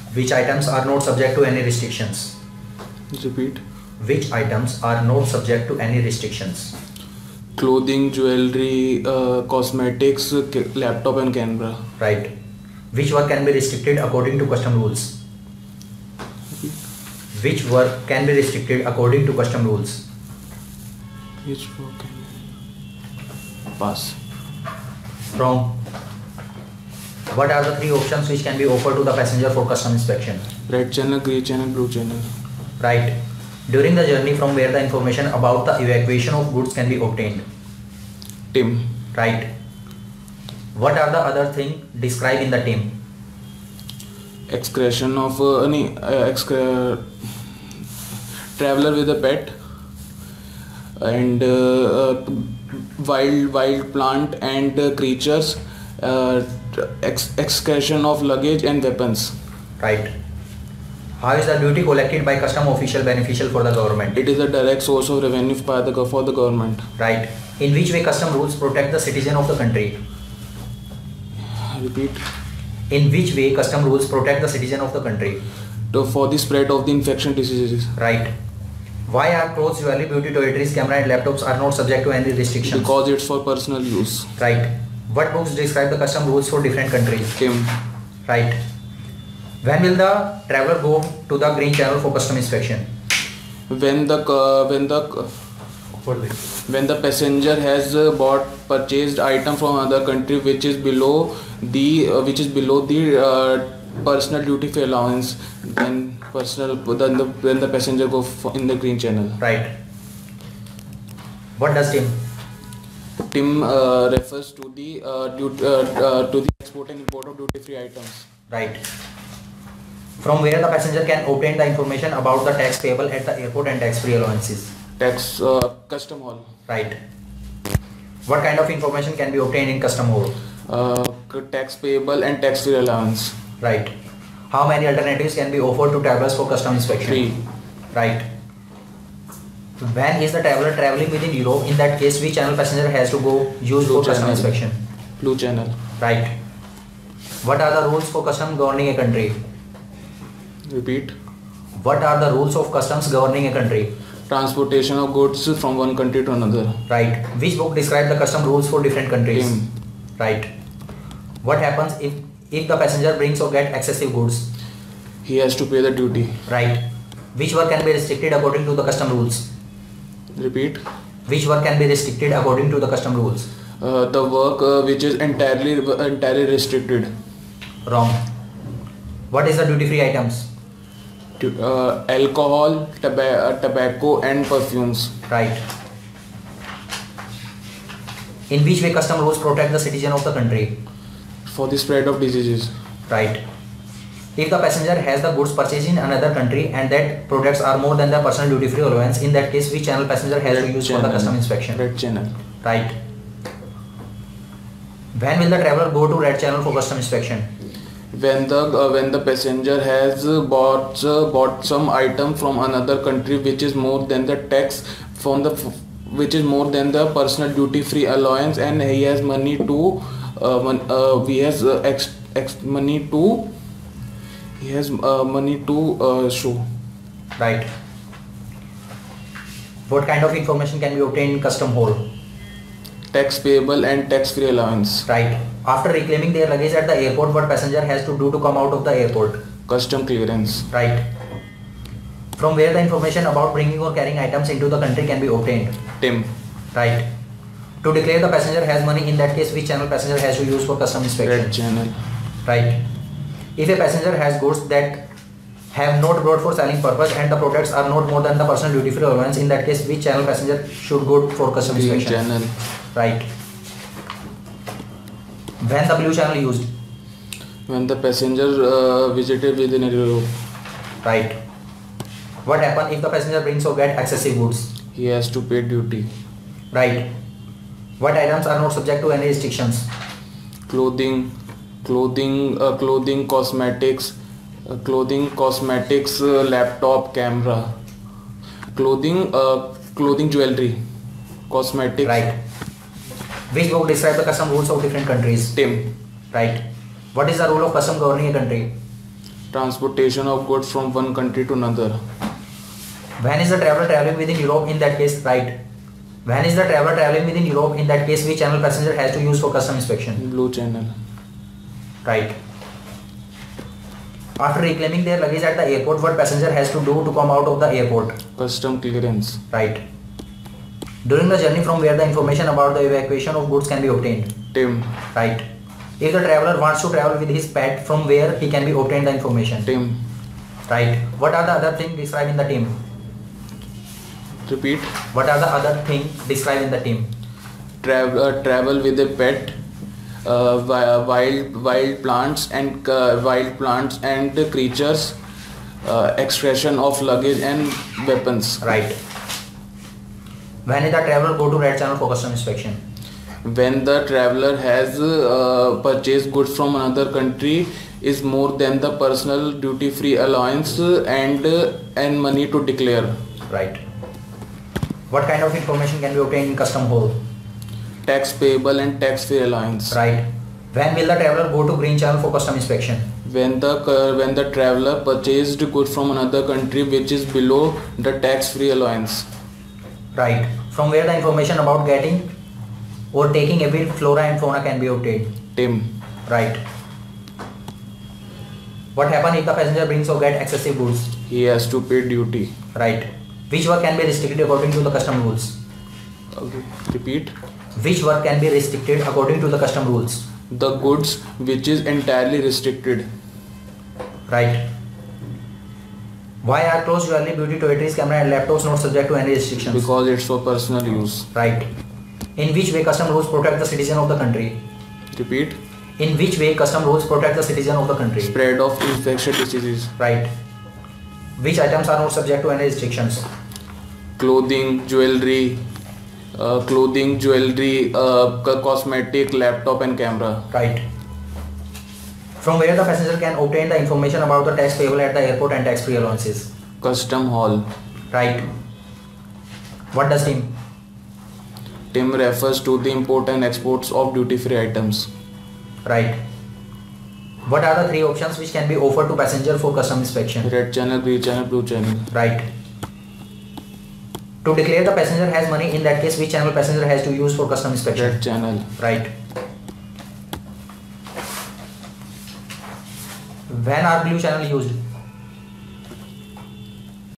Which items are not subject to any restrictions? Repeat. Which items are not subject to any restrictions? Clothing, jewellery, cosmetics, laptop and camera. Right. Which work can be restricted according to custom rules? Which work can be restricted according to custom rules? Which work can be? Pass. Wrong. What are the three options which can be offered to the passenger for custom inspection? Red channel, grey channel, blue channel. Right. During the journey from where the information about the evacuation of goods can be obtained? TIM. Right. What are the other things described in the TIM? Excretion of traveler with a pet, and wild plant and creatures, excretion of luggage and weapons. Right. How is the duty collected by custom official beneficial for the government? It is a direct source of revenue for the government. Right. In which way custom rules protect the citizen of the country? Repeat. In which way custom rules protect the citizen of the country? For the spread of the infection diseases. Right. Why are clothes, jewelry, beauty, toiletries, camera and laptops are not subject to any restrictions? Because it's for personal use. Right. What books describe the custom rules for different countries? TIM. Right. When will the traveler go to the green channel for custom inspection? When the passenger has purchased item from another country which is below the personal duty free allowance, then the passenger go in the green channel. Right. What does TIM? TIM refers to the export and import of duty free items. Right. From where the passenger can obtain the information about the tax payable at the airport and tax free allowances? Custom hall. Right. What kind of information can be obtained in custom hall? Tax payable and tax free allowance. Right. How many alternatives can be offered to travelers for custom inspection? 3. Right. When is the traveler traveling within Europe? In that case, which channel passenger has to go use for custom inspection? Blue channel. Right. What are the rules for custom governing a country? Repeat. What are the rules of customs governing a country? Transportation of goods from one country to another. Right. Which book describes the custom rules for different countries? TIM. Right. What happens if the passenger brings or get excessive goods? He has to pay the duty. Right. Which work can be restricted according to the custom rules? Repeat. Which work can be restricted according to the custom rules? The work which is entirely restricted. Wrong. What is the duty free items? Alcohol, tobacco and perfumes. Right. In which way custom rules protect the citizen of the country? For the spread of diseases. Right. If the passenger has the goods purchased in another country and that products are more than the personal duty free allowance, in that case which channel passenger has to use for the custom inspection? Red channel. Right. When will the traveler go to red channel for custom inspection? When the passenger has bought some item from another country which is more than the tax which is more than the personal duty free allowance, and he has money to show. Right. What kind of information can be obtained in custom hall? Tax payable and tax free allowance. Right. After reclaiming their luggage at the airport, what passenger has to do to come out of the airport? Custom clearance. Right. From where the information about bringing or carrying items into the country can be obtained? TIM. Right. To declare the passenger has money, in that case which channel passenger has to use for custom inspection? Red channel. Right. If a passenger has goods that have not brought for selling purpose and the products are not more than the personal duty free allowance, in that case which channel passenger should go for custom Green inspection? channel. Right. When the blue channel used? When the passenger visited within Europe. Right. What happens if the passenger brings or get excessive goods? He has to pay duty. Right. What items are not subject to any restrictions? Clothing, cosmetics, laptop, camera, clothing, jewellery, cosmetics. Right. Which book describes the custom rules of different countries? TIM. Right. What is the rule of custom governing a country? Transportation of goods from one country to another. When is the traveler traveling within Europe? In that case, right. When is the traveler traveling within Europe? In that case, which channel passenger has to use for custom inspection? Blue channel. Right. After reclaiming their luggage at the airport, what passenger has to do to come out of the airport? Custom clearance. Right. During the journey, from where the information about the evacuation of goods can be obtained? Tim. Right. If the traveler wants to travel with his pet, from where he can be obtained the information? Tim. Right. What are the other things described in the team? Repeat. What are the other things described in the team? Travel with a pet, wild plants and creatures, extraction of luggage and weapons. Right. When did the traveler go to red channel for custom inspection? When the traveler has purchased goods from another country is more than the personal duty-free allowance and money to declare. Right. What kind of information can be obtained in custom hole? Tax payable and tax-free allowance. Right. When will the traveler go to green channel for custom inspection? When the traveler purchased goods from another country which is below the tax-free allowance. Right. From where the information about getting or taking away flora and fauna can be obtained? Tim. Right. What happens if the passenger brings or get excessive goods? He has to pay duty. Right. Which work can be restricted according to the custom rules? Okay. Repeat. Which work can be restricted according to the custom rules? The goods which is entirely restricted. Right. Why are clothes, jewellery, beauty, toiletries, camera and laptops not subject to any restrictions? Because it's for personal use. Right. In which way custom rules protect the citizen of the country? Repeat. In which way custom rules protect the citizen of the country? Spread of infectious diseases. Right. Which items are not subject to any restrictions? Clothing, jewellery, cosmetic, laptop and camera. Right. From where the passenger can obtain the information about the tax payable at the airport and tax-free allowances? Custom hall. Right. What does TIM? TIM refers to the import and exports of duty-free items. Right. What are the three options which can be offered to passenger for custom inspection? Red channel, green channel, blue channel. Right. To declare the passenger has money, in that case which channel passenger has to use for custom inspection? Red channel. Right. When are blue channel used?